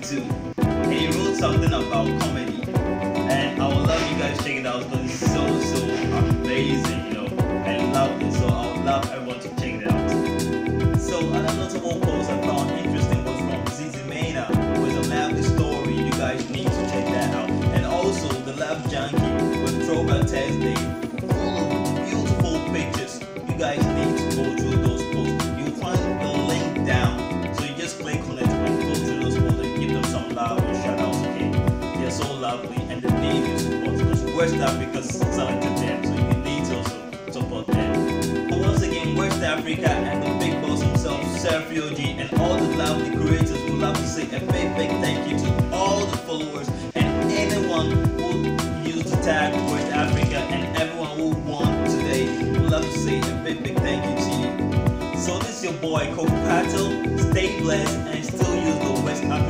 too. And he wrote something about comedy. And I would love you guys to check it out because it's so amazing, you know. I love it, so I would love everyone to check it out. So another notable post I found interesting was from Zizi Mena with a lovely story. You guys need to check that out. And also the Love Junkie with Throwback Thursday, full of beautiful pictures. You guys need to go through those posts. You'll find the link down, so you just click on it and go through those posts and give them some love and shout outs. Okay, they're so lovely and they need your support because West Africa's selected them, so you need to also support them. But once again, West Africa and the big boss himself, Sergio G, and all the lovely creators would love to say a big thank you to all the followers and anyone who used the tag West Africa and everyone who won today. Would love to say a big thank you to you. So this is your boy Kofi Patel. Stay blessed and still use the West Africa